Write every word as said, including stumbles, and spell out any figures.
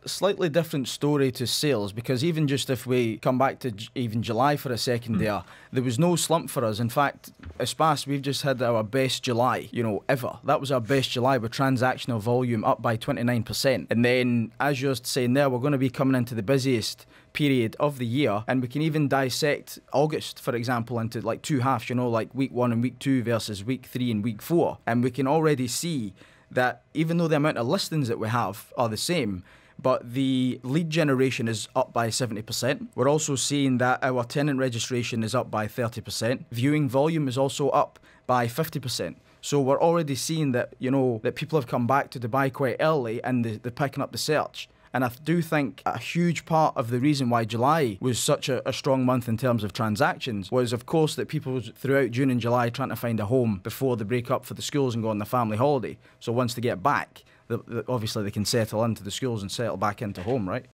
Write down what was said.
slightly different story to sales, because even just if we come back to j- even July for a second mm. there, there was no slump for us. In fact, Espace, we've just had our best July, you know, ever. That was our best July with transactional volume up by twenty-nine percent. And then, as you're saying there, we're going to be coming into the busiest period of the year, and we can even dissect August, for example, into like two halves, you know, like week one and week two versus week three and week four. And we can already see that even though the amount of listings that we have are the same, but the lead generation is up by seventy percent. We're also seeing that our tenant registration is up by thirty percent. Viewing volume is also up by fifty percent. So we're already seeing that, you know, that people have come back to Dubai quite early and they- they're picking up the search. And I do think a huge part of the reason why July was such a, a strong month in terms of transactions was, of course, that people was throughout June and July trying to find a home before they break up for the schools and go on their family holiday. So once they get back, the, the, obviously they can settle into the schools and settle back into home, right?